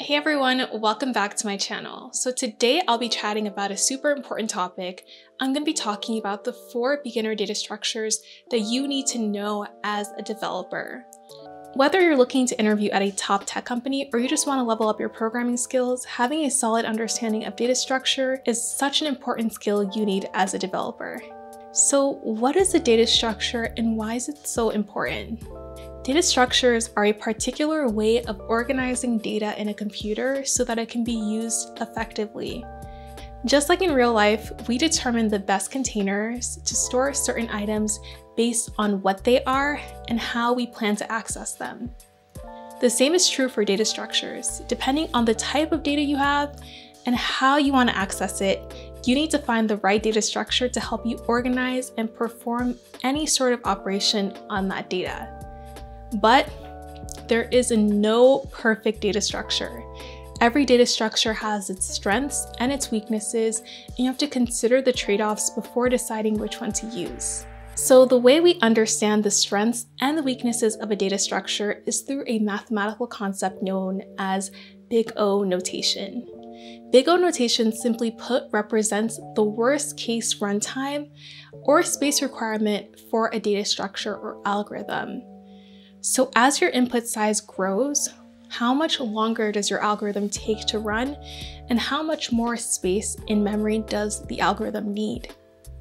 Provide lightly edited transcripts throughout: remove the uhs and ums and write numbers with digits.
Hey everyone, welcome back to my channel. So today I'll be chatting about a super important topic. I'm going to be talking about the 4 beginner data structures that you need to know as a developer. Whether you're looking to interview at a top tech company or you just want to level up your programming skills, having a solid understanding of data structure is such an important skill you need as a developer. So what is a data structure and why is it so important? Data structures are a particular way of organizing data in a computer so that it can be used effectively. Just like in real life, we determine the best containers to store certain items based on what they are and how we plan to access them. The same is true for data structures. Depending on the type of data you have and how you want to access it, you need to find the right data structure to help you organize and perform any sort of operation on that data. But there is no perfect data structure. Every data structure has its strengths and its weaknesses, and you have to consider the trade-offs before deciding which one to use. So the way we understand the strengths and the weaknesses of a data structure is through a mathematical concept known as Big O notation. Big O notation, simply put, represents the worst case runtime or space requirement for a data structure or algorithm. So as your input size grows, how much longer does your algorithm take to run, and how much more space in memory does the algorithm need?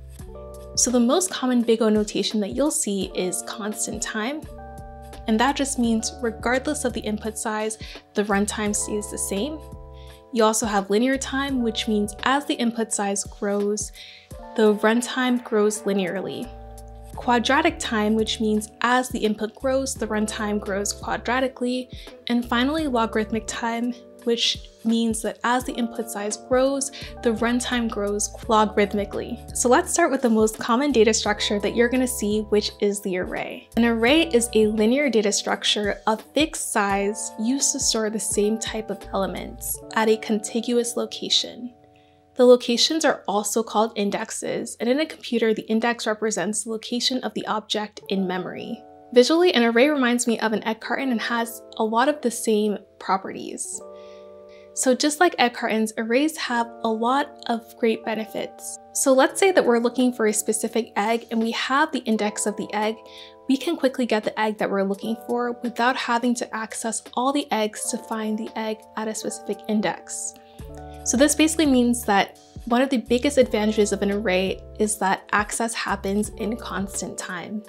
So the most common Big O notation that you'll see is constant time, and that just means regardless of the input size, the runtime stays the same. You also have linear time, which means as the input size grows, the runtime grows linearly. Quadratic time, which means as the input grows, the runtime grows quadratically. And finally, logarithmic time, which means that as the input size grows, the runtime grows logarithmically. So let's start with the most common data structure that you're going to see, which is the array. An array is a linear data structure of fixed size used to store the same type of elements at a contiguous location. The locations are also called indexes, and in a computer, the index represents the location of the object in memory. Visually, an array reminds me of an egg carton and has a lot of the same properties. So just like egg cartons, arrays have a lot of great benefits. So let's say that we're looking for a specific egg and we have the index of the egg. We can quickly get the egg that we're looking for without having to access all the eggs to find the egg at a specific index. So this basically means that one of the biggest advantages of an array is that access happens in constant time.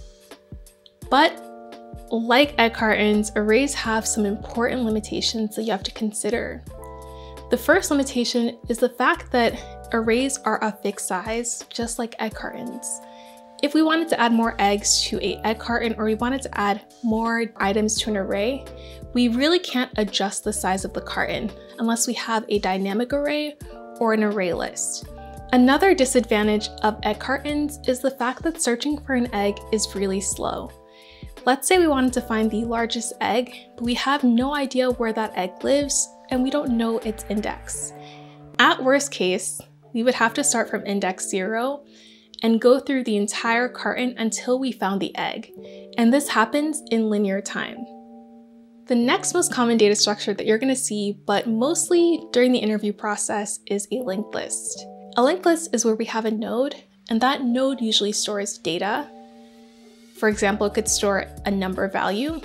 But like egg cartons, arrays have some important limitations that you have to consider. The first limitation is the fact that arrays are a fixed size, just like egg cartons. If we wanted to add more eggs to an egg carton or we wanted to add more items to an array, we really can't adjust the size of the carton unless we have a dynamic array or an array list. Another disadvantage of egg cartons is the fact that searching for an egg is really slow. Let's say we wanted to find the largest egg, but we have no idea where that egg lives and we don't know its index. At worst case, we would have to start from index 0 and go through the entire carton until we found the egg, and this happens in linear time. The next most common data structure that you're going to see, but mostly during the interview process, is a linked list. A linked list is where we have a node, and that node usually stores data. For example, it could store a number value.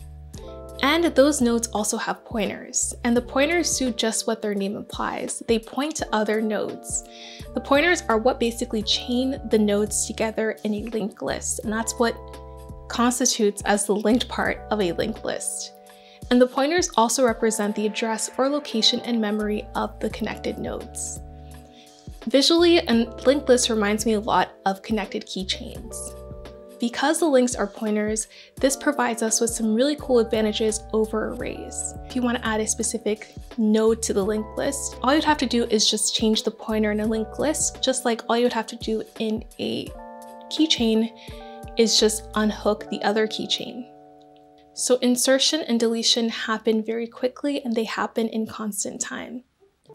And those nodes also have pointers, and the pointers do just what their name implies. They point to other nodes. The pointers are what basically chain the nodes together in a linked list, and that's what constitutes as the linked part of a linked list. And the pointers also represent the address or location in memory of the connected nodes. Visually, a linked list reminds me a lot of connected keychains. Because the links are pointers, this provides us with some really cool advantages over arrays. If you want to add a specific node to the linked list, all you'd have to do is just change the pointer in a linked list, just like all you would have to do in a keychain is just unhook the other keychain. So insertion and deletion happen very quickly and they happen in constant time.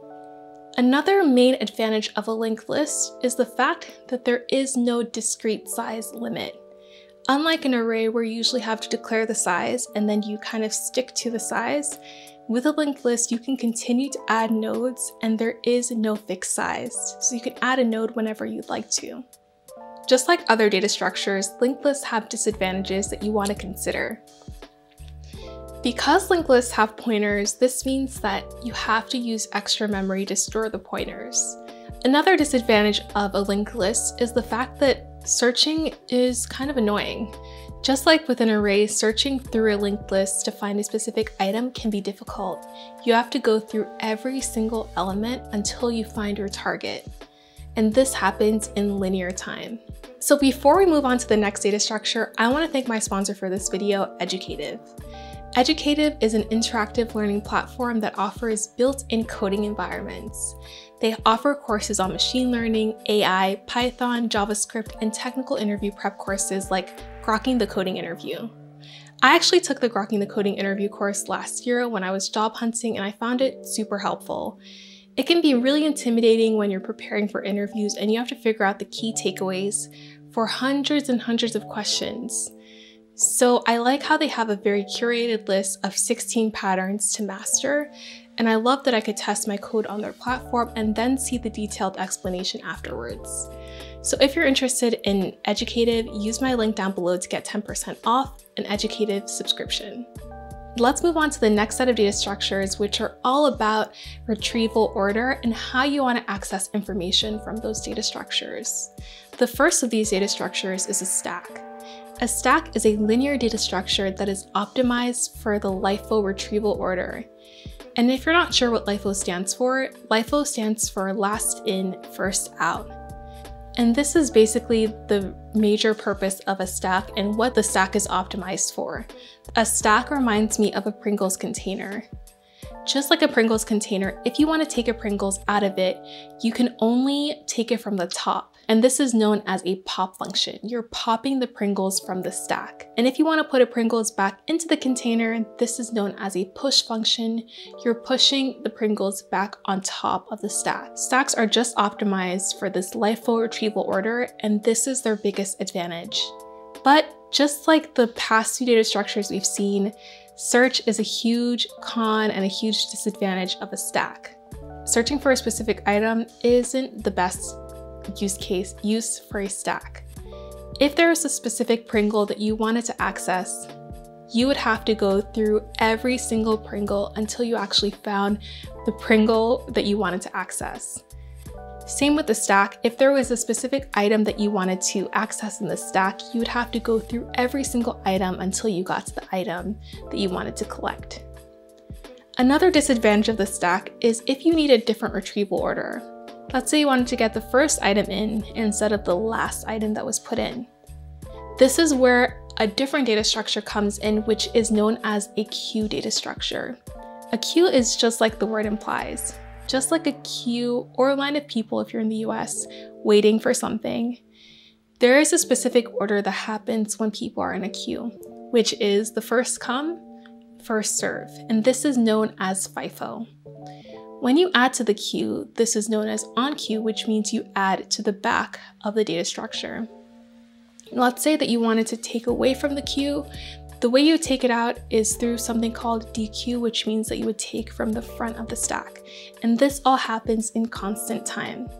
Another main advantage of a linked list is the fact that there is no discrete size limit. Unlike an array where you usually have to declare the size and then you kind of stick to the size, With a linked list, you can continue to add nodes and there is no fixed size, so you can add a node whenever you'd like to. Just like other data structures, linked lists have disadvantages that you want to consider. Because linked lists have pointers, this means that you have to use extra memory to store the pointers. Another disadvantage of a linked list is the fact that searching is kind of annoying. Just like with an array, searching through a linked list to find a specific item can be difficult. You have to go through every single element until you find your target. And this happens in linear time. So before we move on to the next data structure, I want to thank my sponsor for this video, Educative. Educative is an interactive learning platform that offers built-in coding environments. They offer courses on machine learning, AI, Python, JavaScript, and technical interview prep courses like Grokking the Coding Interview. I actually took the Grokking the Coding Interview course last year when I was job hunting, and I found it super helpful. It can be really intimidating when you're preparing for interviews and you have to figure out the key takeaways for hundreds and hundreds of questions. So I like how they have a very curated list of 16 patterns to master, and I love that I could test my code on their platform and then see the detailed explanation afterwards. So if you're interested in Educative, use my link down below to get 10% off an Educative subscription. Let's move on to the next set of data structures, which are all about retrieval order and how you want to access information from those data structures. The first of these data structures is a stack. A stack is a linear data structure that is optimized for the LIFO retrieval order. And if you're not sure what LIFO stands for last in, first out. And this is basically the major purpose of a stack and what the stack is optimized for. A stack reminds me of a Pringles container. Just like a Pringles container, if you want to take a Pringles out of it, you can only take it from the top. And this is known as a pop function. You're popping the Pringles from the stack. And if you want to put a Pringles back into the container, this is known as a push function. You're pushing the Pringles back on top of the stack. Stacks are just optimized for this LIFO retrieval order, and this is their biggest advantage. But just like the past two data structures we've seen, search is a huge con and a huge disadvantage of a stack. Searching for a specific item isn't the best use for a stack. If there is a specific Pringle that you wanted to access, you would have to go through every single Pringle until you actually found the Pringle that you wanted to access. Same with the stack. If there was a specific item that you wanted to access in the stack, you would have to go through every single item until you got to the item that you wanted to collect. Another disadvantage of the stack is if you need a different retrieval order. Let's say you wanted to get the first item in instead of the last item that was put in. This is where a different data structure comes in, which is known as a queue data structure. A queue is just like the word implies. Just like a queue or a line of people if you're in the US waiting for something, there is a specific order that happens when people are in a queue, which is the first come, first serve, and this is known as FIFO. When you add to the queue, this is known as on queue, which means you add to the back of the data structure. Let's say that you wanted to take away from the queue. The way you take it out is through something called dequeue, which means that you would take from the front of the stack. And this all happens in constant time.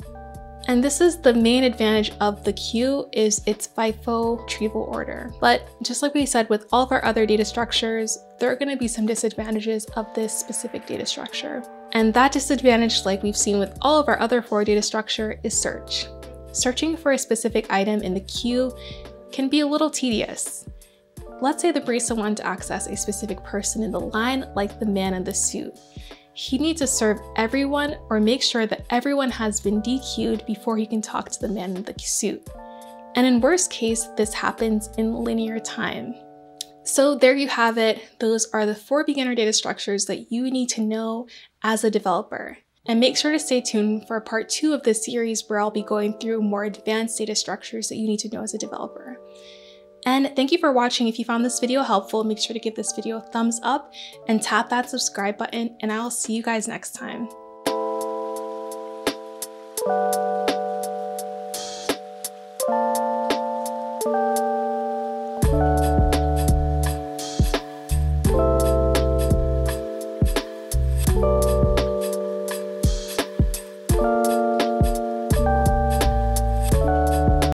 And this is the main advantage of the queue, is its FIFO retrieval order. But just like we said with all of our other data structures, there are going to be some disadvantages of this specific data structure. And that disadvantage, like we've seen with all of our other 4 data structure, is search. Searching for a specific item in the queue can be a little tedious. Let's say the barista wanted to access a specific person in the line, like the man in the suit. He needs to serve everyone or make sure that everyone has been dequeued before he can talk to the man in the suit. And in worst case, this happens in linear time. So there you have it. Those are the 4 beginner data structures that you need to know as a developer. And make sure to stay tuned for part 2 of this series, where I'll be going through more advanced data structures that you need to know as a developer. And thank you for watching. If you found this video helpful, make sure to give this video a thumbs up and tap that subscribe button, and I'll see you guys next time.